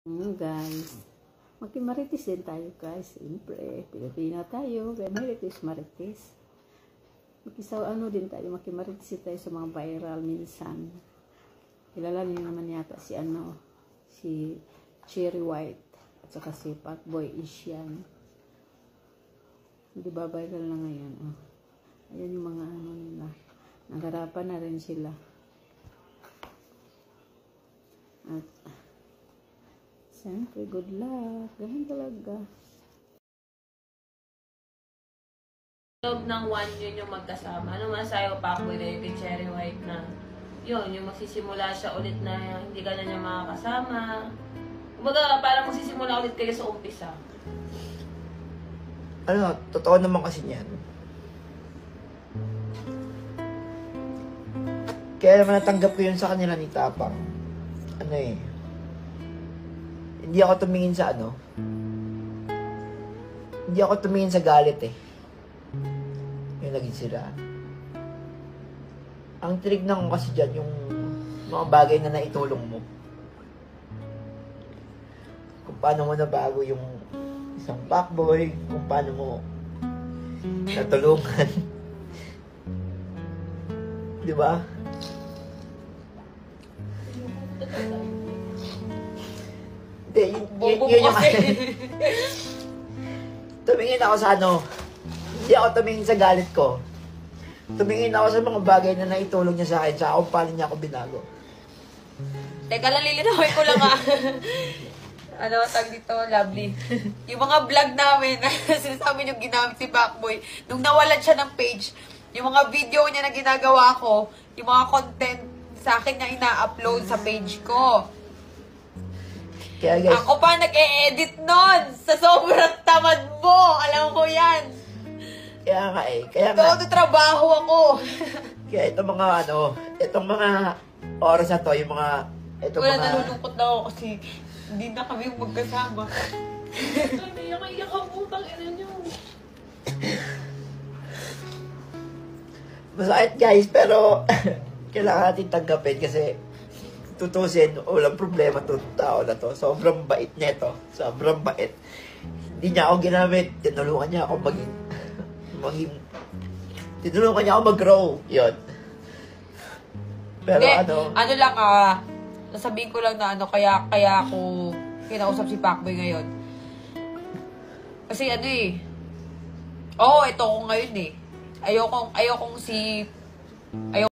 Guys, magkimarites din tayo guys. Siyempre, Pilipino tayo. Kaya marites. Din tayo, makimarites tayo sa mga viral minsan. Kilala niyo naman yata si Cherry White at saka si Pacboy Asian. Di ba viral na ngayon? Oh. Ayan yung mga nila. Nagharapan na rin sila. At siyempre, good luck. Ganun talaga. Loob ng 1 yun yung magkasama. Ano masayo Pacboy na yung Cherry White na yun, yung magsisimula siya ulit na hindi ka na niya makakasama. Kumbaga, parang magsisimula ulit kayo sa umpisa. Ano, totoo naman kasi niyan. Kaya naman natanggap ko yun sa kanila ni Tapang. Hindi ako tumingin sa Hindi ako tumingin sa galit yung naging sila. Ang tinignan ko kasi dyan, yung mga bagay na naitulong mo. Kung paano mo nabago yung isang Pacboy, kung paano mo natulungan. Di ba? Hindi, yun yung tumingin ako sa hindi ako tumingin sa galit ko. Tumingin ako sa mga bagay na naitulong niya sa akin, sa kung paano niya ako binago. Teka lang, lilinawin ko lang tag dito, lovely. Yung mga vlog namin, sinasabi niyo ginamit si Pacboy, nung nawalan siya ng page, yung mga video niya na ginagawa ko, yung mga content sa akin na ina-upload sa page ko. Kaya guys, ako pa nag-e-edit nun sa sobrang tamad mo. Alam ko yan. Kaya nga. Todo trabaho ako. Kaya itong mga oras na to, yung mga, Nalulungkot na ako kasi hindi na kami magkasama. Iyak ang utang ina niyo. Masakit guys, pero kailangan natin tanggapin kasi tutusin, walang problema itong tao na to. Sobrang bait niya ito. Sobrang bait. Hindi niya ako ginamit. Tinulungan niya ako tinulungan niya ako mag-grow. Yun. Pero nasabihin ko lang na kaya ako kinausap si Pacboy ngayon. Kasi ito ko ngayon ayokong